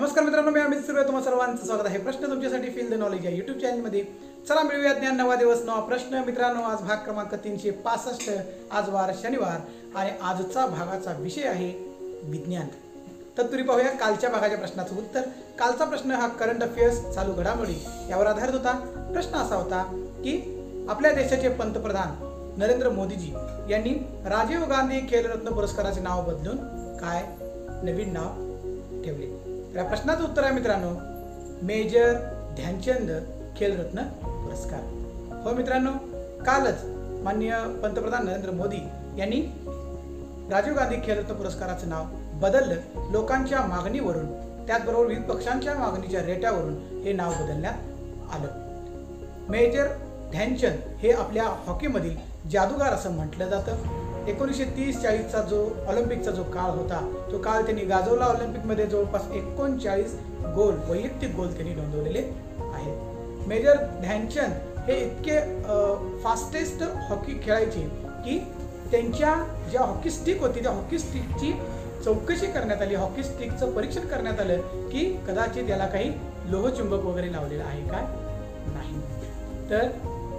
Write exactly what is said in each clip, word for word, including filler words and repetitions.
नमस्कार मित्रांनो, मी अमित सुर्वे, तुम्हा सर्वांचं स्वागत आहे प्रश्न तुमच्यासाठी फील द नॉलेज या यूट्यूब चॅनलमध्ये. चला मिळूया ज्ञान. नवा दिवस नवा प्रश्न. मित्रांनो, आज भाग क्रमांक तीनशे पासष्ट. आज वार शनिवार आणि आजचा भागाचा विषय आहे विज्ञान. तत्पूर्वी पाहूया कालच्या भागाच्या प्रश्नाचं उत्तर. कालचा प्रश्न हा करंट अफेअर्स, चालू घडामोडी यावर आधारित होता. प्रश्न असा होता की आपल्या देशाचे पंतप्रधान नरेंद्र मोदीजी यांनी राजीव गांधी खेलरत्न पुरस्काराचे नाव बदलून काय नवीन नाव ठेवले? तर या प्रश्नाचं उत्तर आहे मित्रांनो, मेजर ध्यानचंद खेलरत्न पुरस्कार. हो मित्रांनो, कालच माननीय पंतप्रधान नरेंद्र मोदी यांनी राजीव गांधी खेलरत्न पुरस्काराचं नाव बदललं. लोकांच्या मागणीवरून, त्याचबरोबर विविध पक्षांच्या मागणीच्या रेट्यावरून हे नाव बदलण्यात आलं. मेजर ध्यानचंद हे आपल्या हॉकीमधील जादूगार असं म्हटलं जातं. एकोणीसशे तीस चाळीसचा जो ऑलिम्पिकचा जो काळ होता, तो काळ त्यांनी गाजवला. ऑलिम्पिकमध्ये जवळपास एकोणचाळीस गोल, वैयक्तिक गोल त्यांनी नोंदवलेले आहेत. मेजर ध्यानचंद हे इतके फास्टेस्ट हॉकी खेळायचे की त्यांच्या ज्या हॉकी स्टिक होती, त्या हॉकी स्टिकची चौकशी करण्यात आली, हॉकी स्टिकचं परीक्षण करण्यात आलं की कदाचित याला काही लोहचुंबक वगैरे लावलेलं आहे काय नाही. तर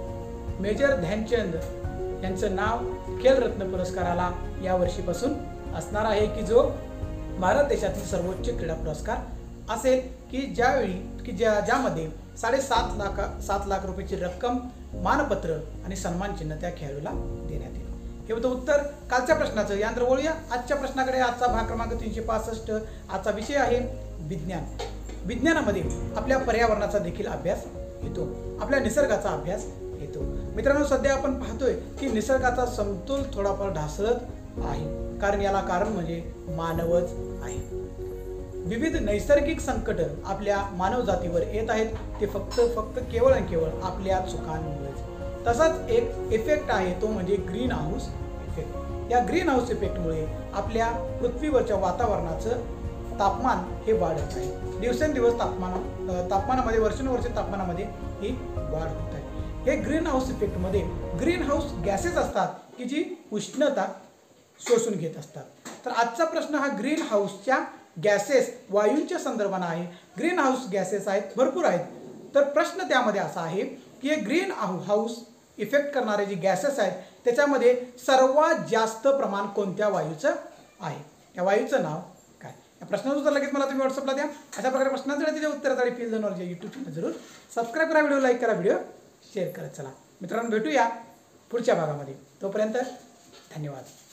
मेजर ध्यानचंद यांचं नाव खेलरत्न पुरस्काराला या वर्षीपासून असणार आहे, की जो भारत देशातील सर्वोच्च क्रीडा पुरस्कार असेल, की ज्यावेळी की ज्या ज्यामध्ये साडेसात लाख सात लाख रुपयाची रक्कम, मानपत्र आणि सन्मान चिन्ह त्या खेळाडूला देण्यात येईल. हे होतं उत्तर कालच्या प्रश्नाचं. यानंतर वळूया आजच्या प्रश्नाकडे. आजचा भाग क्रमांक तीनशे पासष्ट. आजचा विषय आहे विज्ञान. विज्ञानामध्ये आपल्या पर्यावरणाचा देखील अभ्यास येतो, आपल्या निसर्गाचा अभ्यास येतो. मित्रांनो, सध्या आपण पाहतोय की निसर्गाचा समतोल थोडाफार ढासळत आहे. कारण याला कारण म्हणजे मानवच आहे. विविध नैसर्गिक संकट आपल्या मानव जातीवर येत आहेत, ते फक्त फक्त केवळ आणि केवळ आपल्या चुकांमुळेच. तसाच एक इफेक्ट आहे, तो म्हणजे ग्रीन हाऊस इफेक्ट. या ग्रीन हाऊस इफेक्टमुळे आपल्या पृथ्वीवरच्या वातावरणाचं तापमान हे वाढत आहे. दिवसेंदिवस तापमान तापमानामध्ये वर्षानुवर्षे तापमानामध्ये ही वाढ होत आहे. हे ग्रीन हाऊस इफेक्टमध्ये ग्रीन हाऊस गॅसेस असतात की जी उष्णता शोषून घेत असतात. तर आजचा प्रश्न हा ग्रीन हाऊसच्या गॅसेस, वायूंच्या संदर्भाने आहे. ग्रीन हाऊस गॅसेस आहेत, भरपूर आहेत. तर प्रश्न त्यामध्ये असा आहे की हे ग्रीन हाऊस इफेक्ट करणारे जे गॅसेस आहेत, त्याच्यामध्ये सर्वात जास्त प्रमाण कोणत्या वायूचं आहे? या वायूचं नाव काय? या प्रश्नाचं उत्तर लगेच मला तुम्ही व्हॉट्सअपला द्या. अशा प्रकारे प्रश्नांसाठी त्याच्या उत्तरासाठी feel the knowledge YouTube channel जरूर सबस्क्राईब करा, व्हिडिओ लाईक करा, व्हिडिओ शेअर करत चला. मित्रांनो, भेटूया पुढच्या भागामध्ये. तोपर्यंत धन्यवाद.